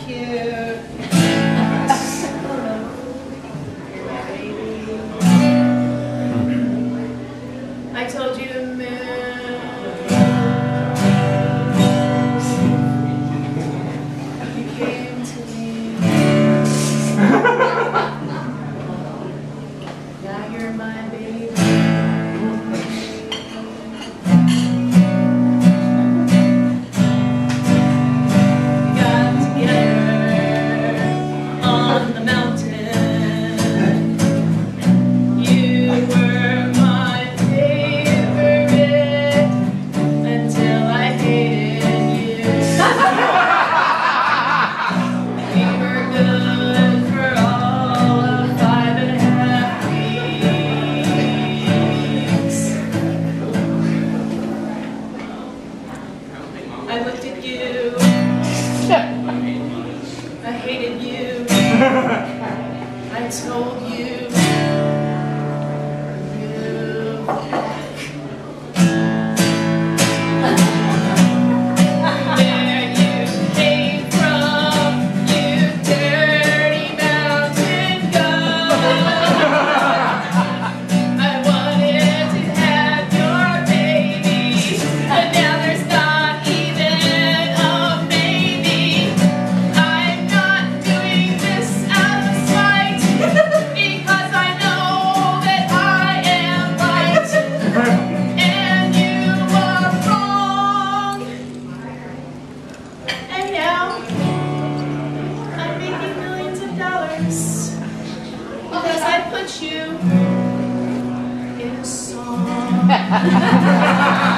cute. I told you to move. You came to me. Now you're my baby. I looked at you. I hated you. I told you. Where you came from, you dirty mountain goat. I wanted to have your baby, but now there's not even a maybe. I'm not doing this out of spite, because I know that I am right, and you are wrong. And now I'm making millions of dollars because I put you in a song.